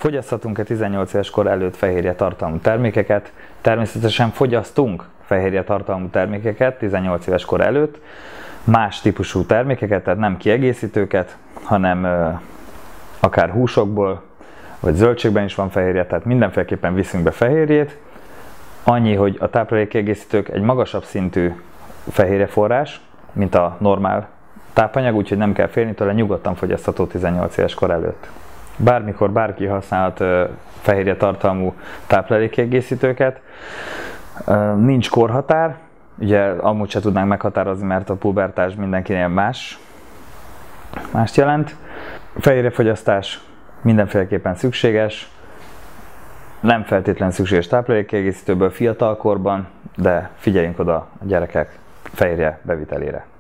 Fogyaszthatunk-e 18 éves kor előtt fehérje tartalmú termékeket? Természetesen fogyasztunk fehérje tartalmú termékeket 18 éves kor előtt, más típusú termékeket, tehát nem kiegészítőket, hanem akár húsokból, vagy zöldségben is van fehérje, tehát mindenféleképpen viszünk be fehérjét. Annyi, hogy a táplálékkiegészítők egy magasabb szintű fehérjeforrás, mint a normál tápanyag, úgyhogy nem kell félni tőle, nyugodtan fogyasztható 18 éves kor előtt. Bármikor bárki használhat fehérje tartalmú táplálékkiegészítőket. Nincs korhatár, ugye amúgy se tudnánk meghatározni, mert a pubertás mindenkinél mást jelent. Fehérjefogyasztás mindenféleképpen szükséges, nem feltétlenül szükséges táplálékkiegészítőből fiatalkorban, de figyeljünk oda a gyerekek fehérje bevitelére.